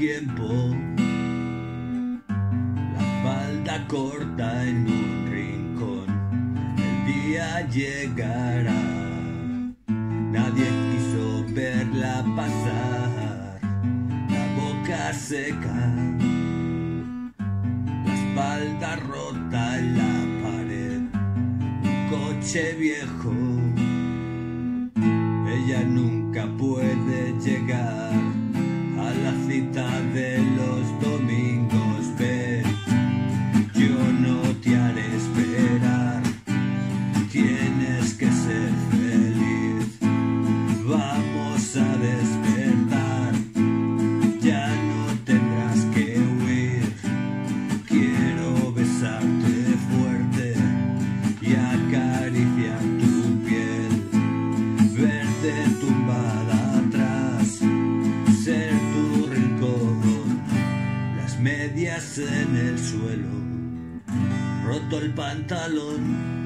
tiempo, la falda corta en un rincón. El día llegará, nadie quiso verla pasar, la boca seca, la espalda rota en la pared, un coche viejo. Ella nunca puede llegar a la cita de los domingos. Ven, yo no te haré esperar, tienes que ser feliz. Vamos a despertar, ya no tendrás que huir. Quiero besarte fuerte y acariciar tu piel, verte tumbada atrás, ser tu rincón, las medias en el suelo, roto el pantalón,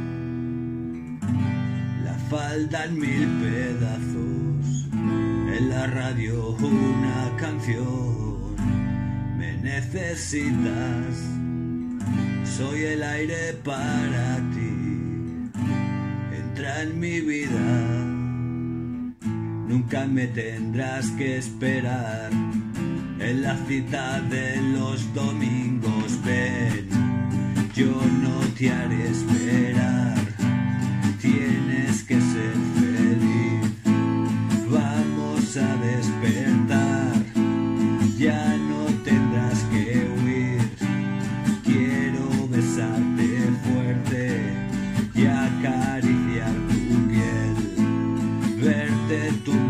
la falda en mil pedazos, en la radio una canción. Me necesitas, soy el aire para ti, entra en mi vida, nunca me tendrás que esperar en la cita de los domingos. Ven, yo no te haré esperar, tienes que ser feliz. Vamos a despertar, ya no tendrás que huir. Quiero besarte fuerte y acariciar tu piel, verte tu